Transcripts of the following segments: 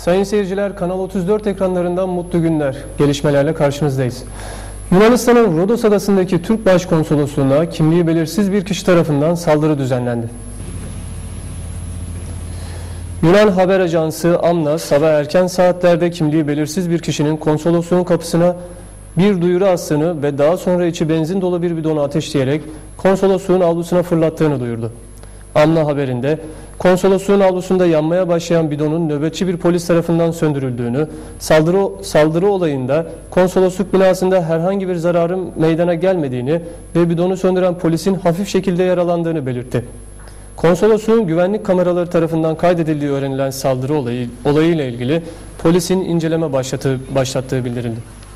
Sayın seyirciler, Kanal 34 ekranlarından mutlu günler. Gelişmelerle karşınızdayız. Yunanistan'ın Rodos adasındaki Türk Başkonsolosluğu'na kimliği belirsiz bir kişi tarafından saldırı düzenlendi. Yunan haber ajansı Amna, sabah erken saatlerde kimliği belirsiz bir kişinin konsolosluğun kapısına bir duyuru astığını ve daha sonra içi benzin dolu bir bidonu ateşleyerek konsolosluğun avlusuna fırlattığını duyurdu. Amna haberinde konsolosluğun avlusunda yanmaya başlayan bidonun nöbetçi bir polis tarafından söndürüldüğünü, saldırı olayında konsolosluk binasında herhangi bir zararın meydana gelmediğini ve bidonu söndüren polisin hafif şekilde yaralandığını belirtti. Konsolosluğun güvenlik kameraları tarafından kaydedildiği öğrenilen saldırı olayıyla ilgili polisin inceleme başlattığı bildirildi.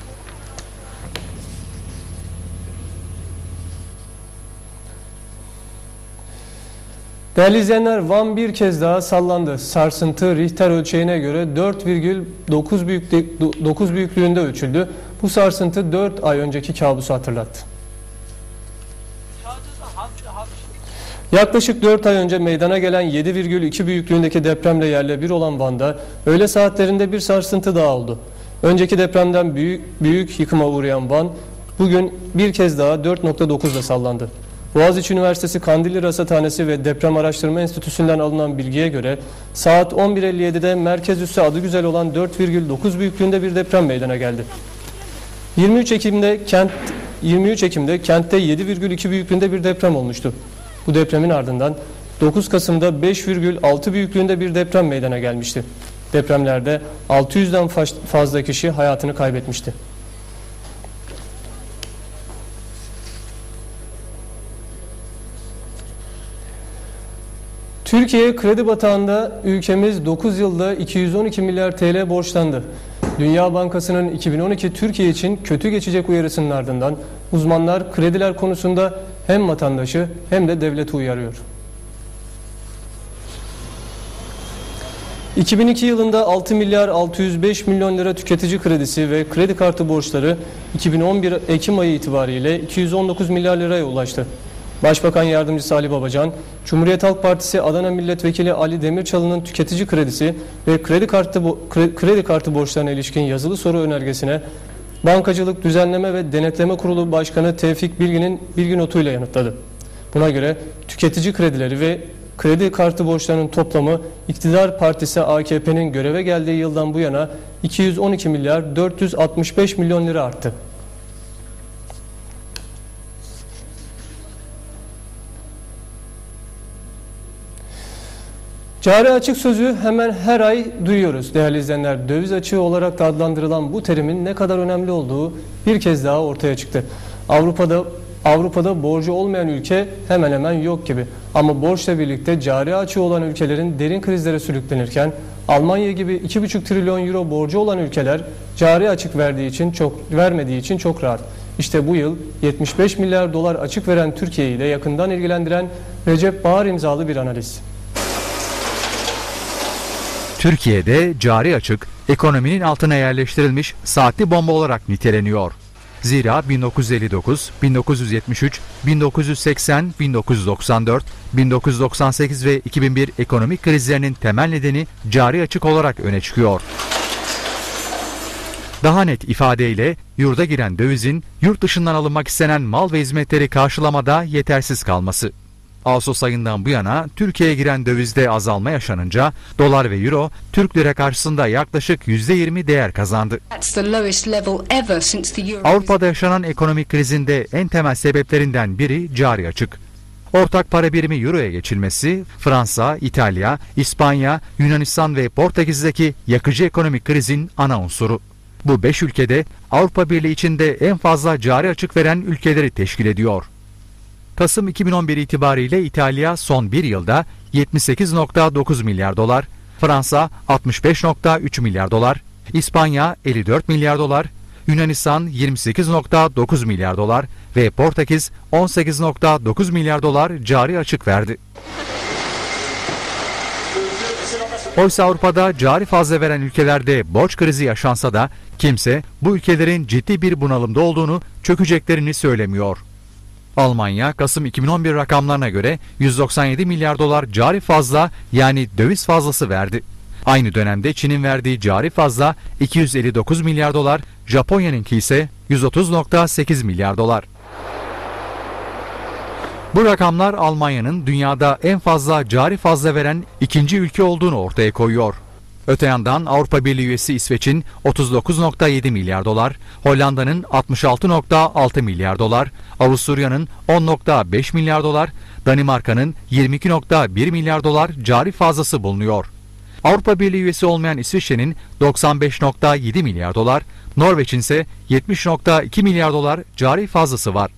Değerli izleyenler, Van bir kez daha sallandı. Sarsıntı Richter ölçeğine göre 4,9 büyüklüğünde ölçüldü. Bu sarsıntı 4 ay önceki kabusu hatırlattı. Yaklaşık 4 ay önce meydana gelen 7,2 büyüklüğündeki depremle yerle bir olan Van'da öğle saatlerinde bir sarsıntı daha oldu. Önceki depremden büyük yıkıma uğrayan Van bugün bir kez daha 4,9'da sallandı. Boğaziçi Üniversitesi Kandilli Rasathanesi ve Deprem Araştırma Enstitüsü'nden alınan bilgiye göre saat 11.57'de merkez üssü adı güzel olan 4,9 büyüklüğünde bir deprem meydana geldi. 23 Ekim'de kentte 7,2 büyüklüğünde bir deprem olmuştu. Bu depremin ardından 9 Kasım'da 5,6 büyüklüğünde bir deprem meydana gelmişti. Depremlerde 600'den fazla kişi hayatını kaybetmişti. Türkiye kredi batağında, ülkemiz 9 yılda 212 milyar TL borçlandı. Dünya Bankası'nın 2012 Türkiye için kötü geçecek uyarısının ardından uzmanlar krediler konusunda hem vatandaşı hem de devleti uyarıyor. 2002 yılında 6 milyar 605 milyon lira tüketici kredisi ve kredi kartı borçları 2011 Ekim ayı itibariyle 219 milyar liraya ulaştı. Başbakan Yardımcısı Ali Babacan, Cumhuriyet Halk Partisi Adana Milletvekili Ali Demirçalı'nın tüketici kredisi ve kredi kartı borçlarına ilişkin yazılı soru önergesine Bankacılık Düzenleme ve Denetleme Kurulu Başkanı Tevfik Bilgin'in bilgi notuyla yanıtladı. Buna göre tüketici kredileri ve kredi kartı borçlarının toplamı iktidar partisi AKP'nin göreve geldiği yıldan bu yana 212 milyar 465 milyon lira arttı. Cari açık sözü hemen her ay duyuyoruz değerli izleyenler. Döviz açığı olarak da adlandırılan bu terimin ne kadar önemli olduğu bir kez daha ortaya çıktı. Avrupa'da borcu olmayan ülke hemen hemen yok gibi. Ama borçla birlikte cari açığı olan ülkelerin derin krizlere sürüklenirken Almanya gibi 2,5 trilyon euro borcu olan ülkeler cari açık vermediği için çok rahat. İşte bu yıl 75 milyar dolar açık veren Türkiye'yi de yakından ilgilendiren Recep Bahar imzalı bir analiz. Türkiye'de cari açık ekonominin altına yerleştirilmiş saatli bomba olarak niteleniyor. Zira 1959, 1973, 1980, 1994, 1998 ve 2001 ekonomik krizlerinin temel nedeni cari açık olarak öne çıkıyor. Daha net ifadeyle yurda giren dövizin yurt dışından alınmak istenen mal ve hizmetleri karşılamada yetersiz kalması. Ağustos ayından bu yana Türkiye'ye giren dövizde azalma yaşanınca dolar ve euro Türk lira karşısında yaklaşık %20 değer kazandı. Avrupa'da yaşanan ekonomik krizin de en temel sebeplerinden biri cari açık. Ortak para birimi euroya geçilmesi, Fransa, İtalya, İspanya, Yunanistan ve Portekiz'deki yakıcı ekonomik krizin ana unsuru. Bu 5 ülkede Avrupa Birliği içinde en fazla cari açık veren ülkeleri teşkil ediyor. Kasım 2011 itibariyle İtalya son bir yılda 78,9 milyar dolar, Fransa 65,3 milyar dolar, İspanya 54 milyar dolar, Yunanistan 28,9 milyar dolar ve Portekiz 18,9 milyar dolar cari açık verdi. Oysa Avrupa'da cari fazla veren ülkelerde borç krizi yaşansa da kimse bu ülkelerin ciddi bir bunalımda olduğunu, çökeceklerini söylemiyor. Almanya, Kasım 2011 rakamlarına göre 197 milyar dolar cari fazla yani döviz fazlası verdi. Aynı dönemde Çin'in verdiği cari fazla 259 milyar dolar, Japonya'nınki ise 130,8 milyar dolar. Bu rakamlar Almanya'nın dünyada en fazla cari fazla veren ikinci ülke olduğunu ortaya koyuyor. Öte yandan Avrupa Birliği üyesi İsveç'in 39,7 milyar dolar, Hollanda'nın 66,6 milyar dolar, Avusturya'nın 10,5 milyar dolar, Danimarka'nın 22,1 milyar dolar cari fazlası bulunuyor. Avrupa Birliği üyesi olmayan İsviçre'nin 95,7 milyar dolar, Norveç'in ise 70,2 milyar dolar cari fazlası var.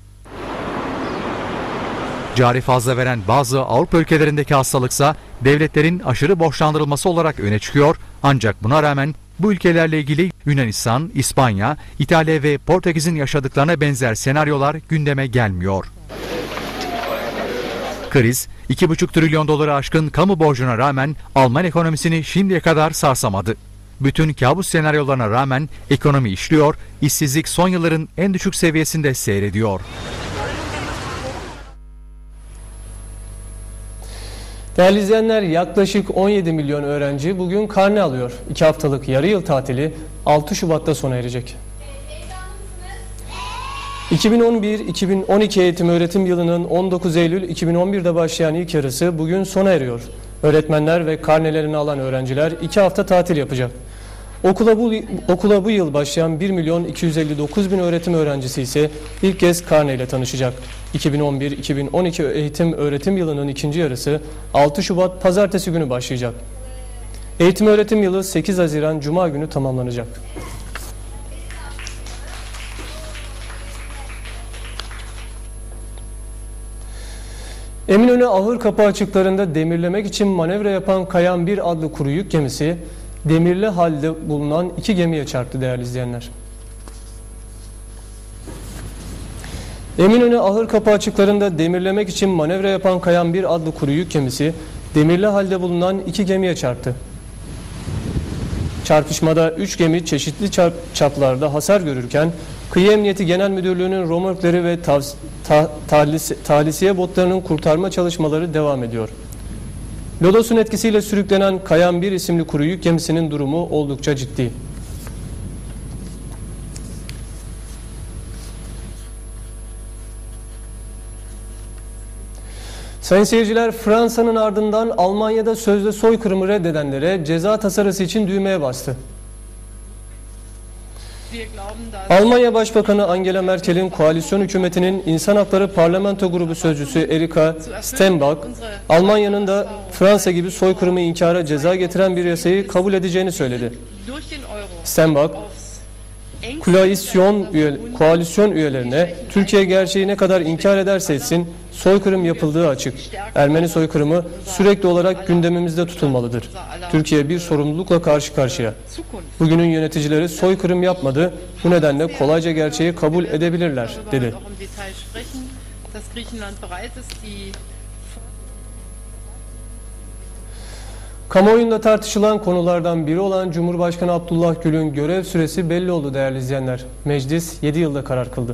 Cari fazla veren bazı Avrupa ülkelerindeki hastalıksa devletlerin aşırı borçlandırılması olarak öne çıkıyor, ancak buna rağmen bu ülkelerle ilgili Yunanistan, İspanya, İtalya ve Portekiz'in yaşadıklarına benzer senaryolar gündeme gelmiyor. Kriz, 2,5 trilyon doları aşkın kamu borcuna rağmen Alman ekonomisini şimdiye kadar sarsamadı. Bütün kabus senaryolarına rağmen ekonomi işliyor, işsizlik son yılların en düşük seviyesinde seyrediyor. Değerli izleyenler, yaklaşık 17 milyon öğrenci bugün karne alıyor. 2 haftalık yarı yıl tatili 6 Şubat'ta sona erecek. 2011-2012 eğitim öğretim yılının 19 Eylül 2011'de başlayan ilk yarısı bugün sona eriyor. Öğretmenler ve karnelerini alan öğrenciler 2 hafta tatil yapacak. Okula bu yıl başlayan 1 milyon 259 bin öğretim öğrencisi ise ilk kez karneyle tanışacak. 2011-2012 eğitim öğretim yılının ikinci yarısı 6 Şubat Pazartesi günü başlayacak. Eğitim öğretim yılı 8 Haziran Cuma günü tamamlanacak. Eminönü Ahırkapı açıklarında demirlemek için manevra yapan Kayan 1 adlı kuru yük gemisi demirli halde bulunan 2 gemiye çarptı değerli izleyenler. Eminönü Ahırkapı açıklarında demirlemek için manevra yapan Kayan 1 adlı kuru yük gemisi demirli halde bulunan 2 gemiye çarptı. Çarpışmada 3 gemi çeşitli çaplarda hasar görürken Kıyı Emniyeti Genel Müdürlüğü'nün romorkları ve tahlisiye botlarının kurtarma çalışmaları devam ediyor. Lodosun etkisiyle sürüklenen Kayan 1 isimli kuru yük gemisinin durumu oldukça ciddi. Sayın seyirciler, Fransa'nın ardından Almanya'da sözde soykırımı reddedenlere ceza tasarısı için düğmeye bastı. Almanya Başbakanı Angela Merkel'in koalisyon hükümetinin İnsan Hakları Parlamento Grubu Sözcüsü Erika Steinbach, Almanya'nın da Fransa gibi soykırımı inkara ceza getiren bir yasayı kabul edeceğini söyledi. Steinbach, koalisyon üyelerine Türkiye gerçeği ne kadar inkar ederse etsin soykırım yapıldığı açık. Ermeni soykırımı sürekli olarak gündemimizde tutulmalıdır. Türkiye bir sorumlulukla karşı karşıya. Bugünün yöneticileri soykırım yapmadı. Bu nedenle kolayca gerçeği kabul edebilirler, dedi. Kamuoyunda tartışılan konulardan biri olan Cumhurbaşkanı Abdullah Gül'ün görev süresi belli oldu değerli izleyenler. Meclis 7 yılda karar kıldı.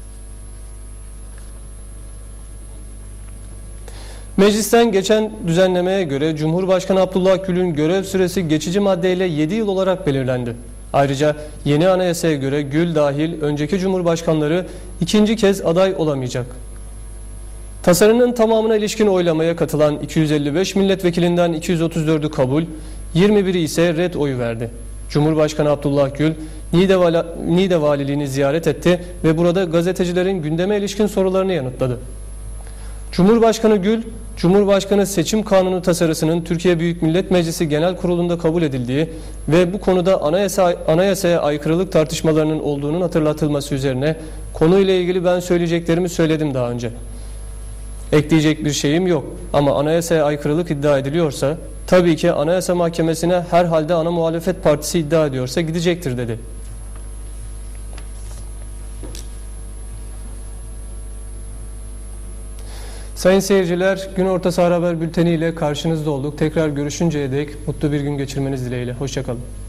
Meclisten geçen düzenlemeye göre Cumhurbaşkanı Abdullah Gül'ün görev süresi geçici maddeyle 7 yıl olarak belirlendi. Ayrıca yeni anayasaya göre Gül dahil önceki cumhurbaşkanları ikinci kez aday olamayacak. Tasarının tamamına ilişkin oylamaya katılan 255 milletvekilinden 234'ü kabul, 21'i ise red oyu verdi. Cumhurbaşkanı Abdullah Gül, Niğde Valiliğini ziyaret etti ve burada gazetecilerin gündeme ilişkin sorularını yanıtladı. Cumhurbaşkanı Gül, Cumhurbaşkanı Seçim Kanunu tasarısının Türkiye Büyük Millet Meclisi Genel Kurulu'nda kabul edildiği ve bu konuda anayasaya aykırılık tartışmalarının olduğunun hatırlatılması üzerine konuyla ilgili ben söyleyeceklerimi söyledim daha önce. Ekleyecek bir şeyim yok ama anayasaya aykırılık iddia ediliyorsa tabii ki Anayasa Mahkemesi'ne herhalde ana muhalefet partisi iddia ediyorsa gidecektir, dedi. Sayın seyirciler, gün ortası haber bülteni ile karşınızda olduk. Tekrar görüşünceye dek mutlu bir gün geçirmeniz dileğiyle. Hoşça kalın.